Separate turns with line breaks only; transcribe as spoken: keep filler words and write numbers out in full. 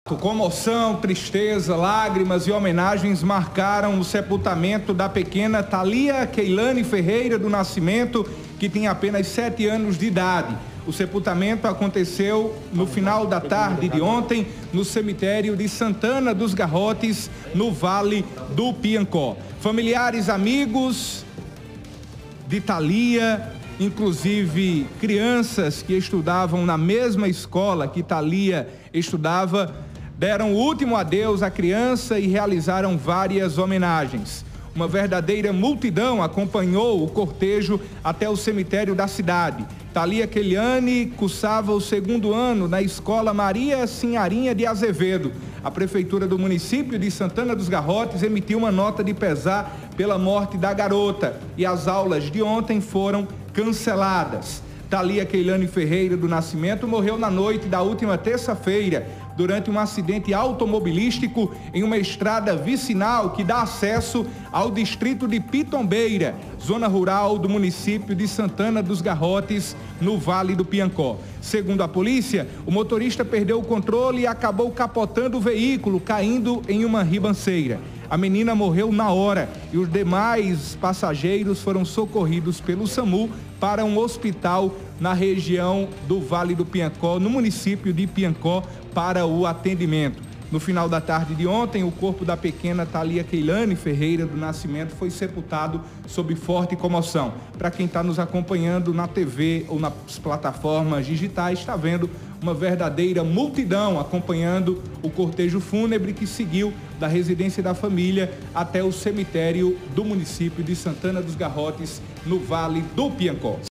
Comoção, tristeza, lágrimas e homenagens marcaram o sepultamento da pequena Thalia Keilane Ferreira do Nascimento, que tinha apenas sete anos de idade. O sepultamento aconteceu no final da tarde de ontem no cemitério de Santana dos Garrotes, no Vale do Piancó. Familiares, amigos de Thalia, inclusive crianças que estudavam na mesma escola que Thalia estudava, deram o último adeus à criança e realizaram várias homenagens. Uma verdadeira multidão acompanhou o cortejo até o cemitério da cidade. Thalia Keilane cursava o segundo ano na escola Maria Sinharinha de Azevedo. A prefeitura do município de Santana dos Garrotes emitiu uma nota de pesar pela morte da garota e as aulas de ontem foram canceladas. Thalia Keilane Ferreira do Nascimento morreu na noite da última terça-feira durante um acidente automobilístico em uma estrada vicinal que dá acesso ao distrito de Pitombeira, zona rural do município de Santana dos Garrotes, no Vale do Piancó. Segundo a polícia, o motorista perdeu o controle e acabou capotando o veículo, caindo em uma ribanceira. A menina morreu na hora e os demais passageiros foram socorridos pelo SAMU para um hospital na região do Vale do Piancó, no município de Piancó, para o atendimento. No final da tarde de ontem, o corpo da pequena Thalia Keilane Ferreira do Nascimento foi sepultado sob forte comoção. Para quem está nos acompanhando na T V ou nas plataformas digitais, está vendo uma verdadeira multidão acompanhando o cortejo fúnebre que seguiu da residência da família até o cemitério do município de Santana dos Garrotes, no Vale do Piancó.